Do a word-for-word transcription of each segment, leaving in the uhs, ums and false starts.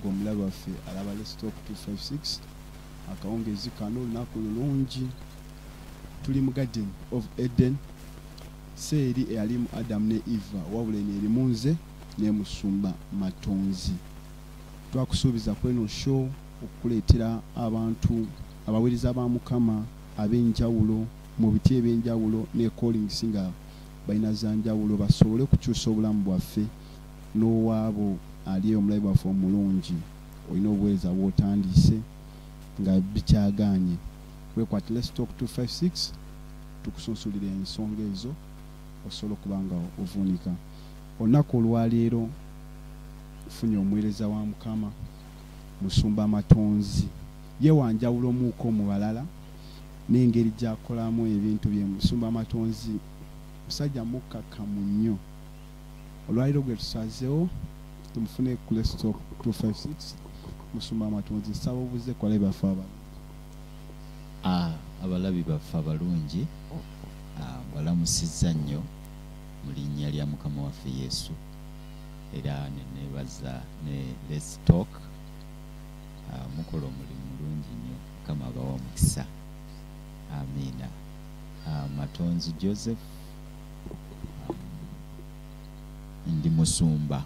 omulabe waffe alaba Let's Talk two five six akawungezi kano olunaku lulungi tuli mu Garden of Eden seeri eyali mu Adam ne Eva wabula eri mu nze ne Musumba Matonzi. Twakusuubiza kweno show okuleetera abantu abaweriza ba Mukama ab'enjawulo mu biti ebyenjawulo ne callings nga balina zanjawulo basobole okukyusa obulamu bwaffe n'owaabo ali omulabe waffe omulungi olina obuweereza bw'otandise nga bikyagaanye. Wekwate Let's Talk two five six tukusunsulira ensonga ezo osobola okuba nga ovuunika. Olunaku olwaleero funye omuweereza wa Mukama Musumba Matonzi ye wanjawulo muuko mu balala n'engeri gy'akolamu ebintu bye. Musumba Matonzi musajja mukkakkamu nnyo. Olwaliro gwe tusazeewo tumufune ku Let's Talk two five six Musumba Matonzi nsaba obuze ku balabi baffe abalungi. Ah, abalabi baffe abalungi mbalamusizza nnyo mu linnya lya Mukama waffe Yesu era ne neebaza ne Let's Talk mukola omulimu mulungi nnyo Mukama abawa omukisa. Amiina. Matonzi Joseph ndi musumba.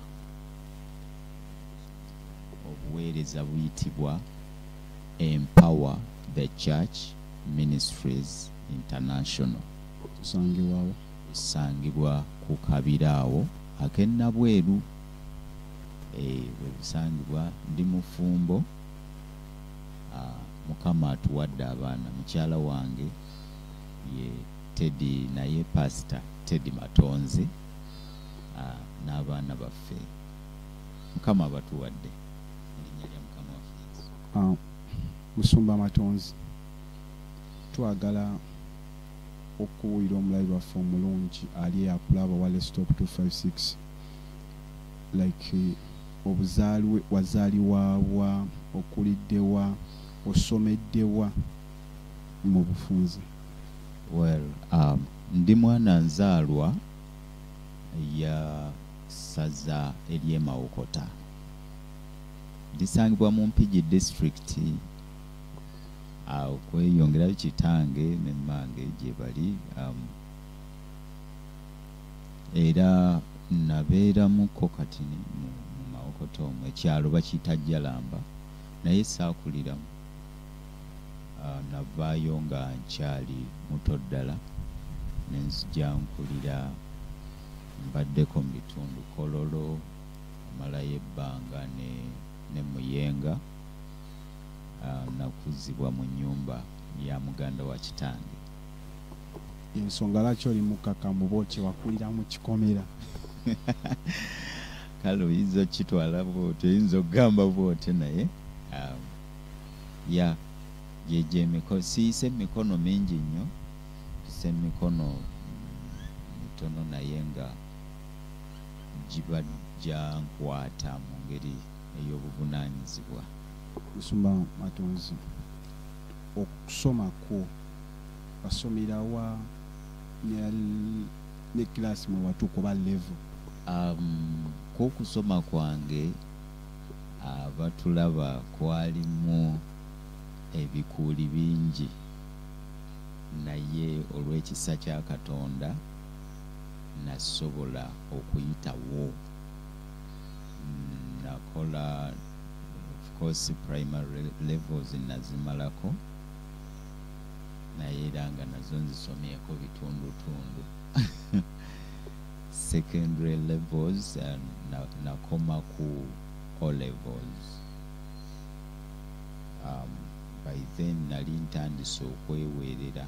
Obuweereza buyitibwa Empower the Church Ministries International. Tusangibwawo busangibwa ku Kabiraawo ak'Ennabweru. Eh, bwe busangibwa ndi mufumbo. Mukama atuwadde abaana. Mukyala wange ye Teddy naye Pastor Teddy Matonzi n'abaana baffe Mukama abatuwadde mu linnya lya Mukama waffe Yesu. Musumba Matonzi twagala okuwulira omulabi waffe omulungi ali akulaba wa Let's Talk two five six like obuzaaliwe wazaalibwa okuliddewa osomeddewa mu bufunze. Well, um, ndi mwana nzaalwa ya saza ery'e Mawokota. Lisangibwa mu Mpigi district. Okweyongerayo kitange ne mmange gye bali. Um, era nabeeramuko kati mu, mu Mawokota omwo ekyalo bakiyita Jalamba naye saakuliramu. Uh, navaayo nga nkyali muto ddala nenzija nkulira mbaddeko mu bitundu Kololo amalayo ebbanga ne, ne Muyenga. Uh, nakuzibwa mu nnyumba ya muganda wa kitange. Ensonga lwaki oli mukkakkamu bw'oti wakulira mu kikomera? Kale oyinza okitwala bw'oti oyinza okugamba bw'oti naye um, ya jeje emikono siise emikono mingi nnyo siise emikono mitono naye nga gibajja nkwata mu ngeri ey'obuvunaanyizibwa. Musumba Matonzi okusoma kwo basomerawa ne kilasi mu watuuka oba level? Um, kw'okusoma kwange abatulaba kwalimu ebikuuli bingi naye olw'ekisa kya Katonda nasobola okuyitawo. Nakola of course primary levels nazimalako naye era nga nazo nzisomyeko bitundutundu. Secondary levels and nakoma ku O levels. Um, by then nali ntandise okweweerera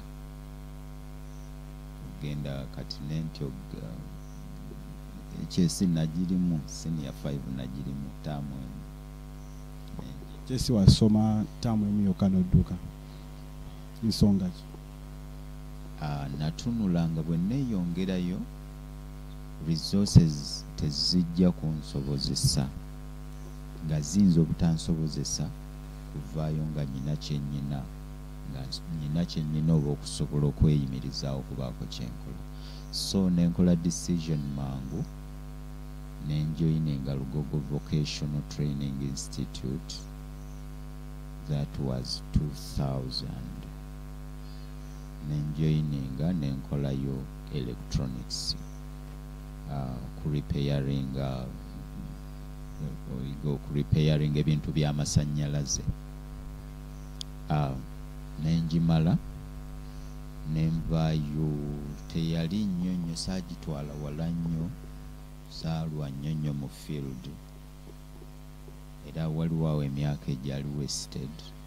ogenda kati nentyoga ekyesi nagirimu senior five nagirimu taamu emu. Kyesi wasoma taamu emu yokka n'odduka nsonga ki? Uh, natunulanga bwe neeyongerayo resources tezijja kunsobozesa nga ziyinza obutansobozesa kuvaayo nga nyina kyennyina nga nyina kyennyina oba okusobola okweyimirizaawo okubaako kyenkola. So nenkola decision mangu nenjoyininga Lugogo Vocational Training Institute. That was two thousand. Nenjoyininga nenkolayo electronics, uh, ku repairing uh, oyiga ku repairing ebintu by'amasannyalaze. Uh, nenjimala nenvaayo, teyali nnyo nnyo, saagitwala wala nnyo, saalwa nnyo nnyo mu field, era waliwo awo emyaka egyali wasted.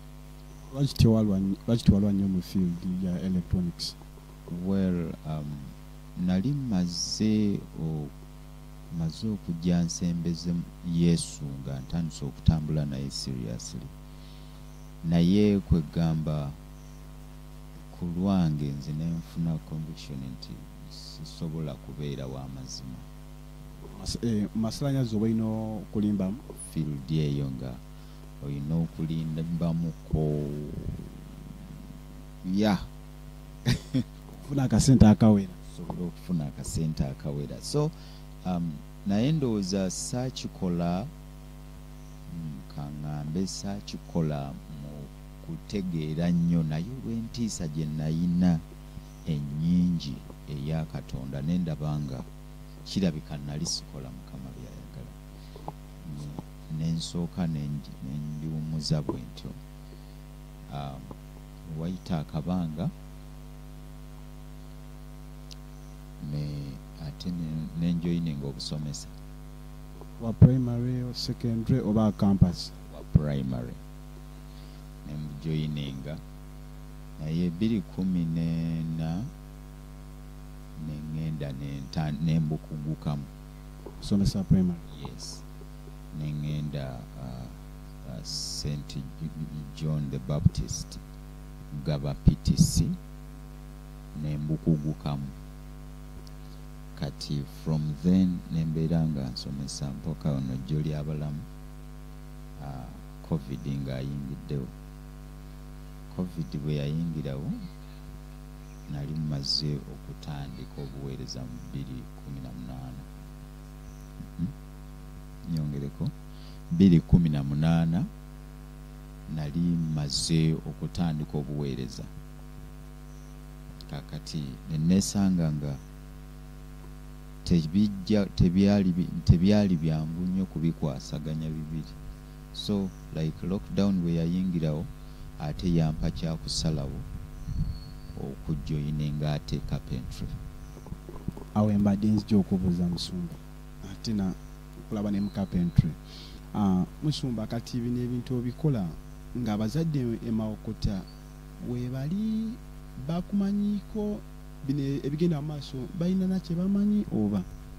Lwaki nnyo mu field ya electronics? Well, um, nali maze o maze okujja nsembeze Yesu nga ntandise okutambula naye seriously, naye kwegamba ku lwange nze nenfuna conviction nti sisobola kubeera w'amazima. Masalanyazi oba olina okulimbamu field eyo nga olina okulimbamuko ya okufuna akasente akawera, osobola okufuna akasente akawera. So um, naye ndowooza saakikola kaŋŋambe saakikola mu kutegeera nnyo, naye olw'entiisa gye nayina ennyingi eya Katonda nendaba nga kirabika nali sikola Mukama by'ayagala, nensooka nendiwumuza bwe ntyo. Um, wayita akabanga ne ate nenjoyininga obusomesa wa primary or secondary oba campus. Wa primary nembujoyininga, naye bbiri kumi n'ena nengenda nembukugukamu somesa primary. Yes, nengenda uh, uh, Saint John the Baptist Gaba P T C nembukugukamu. Kati from then nembeera nga nsomesa mpoka ono jjoli abalamu, uh, covid nga ayingiddewo. Covid bwe yayingirawo nali mmaze okutandika obuweereza mu bbiri kumi na munaana. Nyongereko bbiri kumi na munaana nali mmaze okutandika obuweereza. Kakati neneesanga nga tebijja tebyali tebyali byangu nnyo kubikwasaganya bibiri. So like lockdown bwe yayingirawo ate yampa kyakusalawo okujoyininga ate carpentry. Awo embadde nzija okubuuza Musumba ate na kulaba ne mu carpentry. Uh, Musumba kati bino ebintu obikola ng'abazadde emawokota weebali bakumanyiko bino ebigenda mu maaso balina na kye bamanyi oba?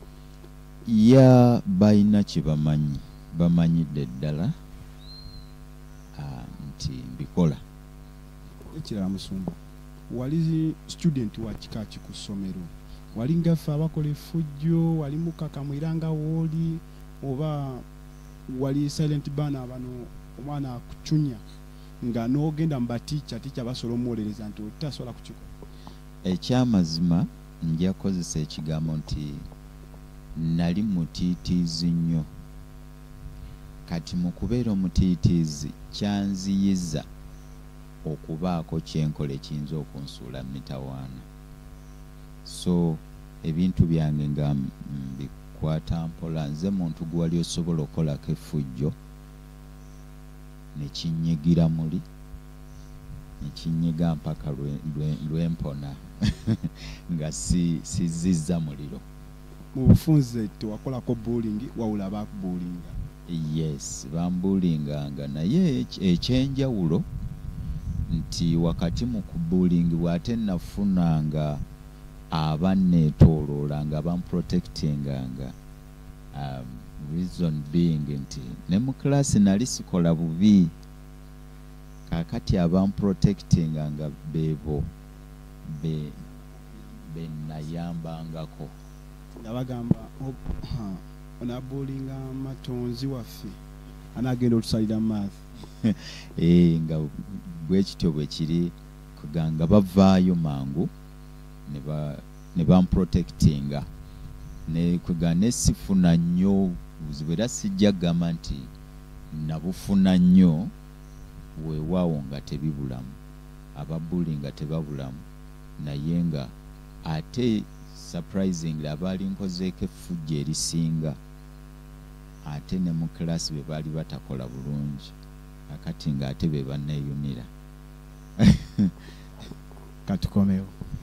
Ya balina kye bamanyi, bamanyidde ddala uh, nti mbikola. Ekirala Musumba, wali student wa kika ki ku ssomero? Wali ngaffe abakola effujjo, wali mukakamwira nga wooli, oba wali silent bana bano omwana akucunya nga n'ogenda mu batiica tiica basobola omuwolereza nti otasobola kukikola? Ekyamazima nja kukozesa ekigambo nti nali mutiitiizi nnyo. Kati mu kubeera omutiitiizi kyanziyiza okubaako kyenkola ekiyinza okunsuula mitawaana. So ebintu byange nga mbikwata mpola. Nze muntu gwe wali osobola okukolako effujjo ne kinyigira muli, ne kinyiga mpaka lwempona nga si sizizza muliro. Mu bufunze tewakolako bullying wawula bakubulinga? Yes, bambulinganga, naye ekyenjawulo nti wakati mu kubulingi bw'ate nafunanga abanneetooloola nga bamprotectinganga. Um, reason being nti ne mu class nali sikola bubi, kakati abamprotectinganga beebo be benayambangako. Nabagamba onabulinga matonzi waffe anagenda otusalira math. Eh, nga bwekityo bwe kiri kuganga bavaayo mangu ne ba ne bamprotectinga ne kwegane sifuna nnyo buzibu era sijja gamba nti nabufuna nnyo weewaawo nga tebibulamu ababuli nga tebabulamu naye nga ate surprisingly abaali nkozeeko effujjo erisinga ate ne mu kilasi be baali batakola bulungi akati nga ate be banneeyunira katukomewo.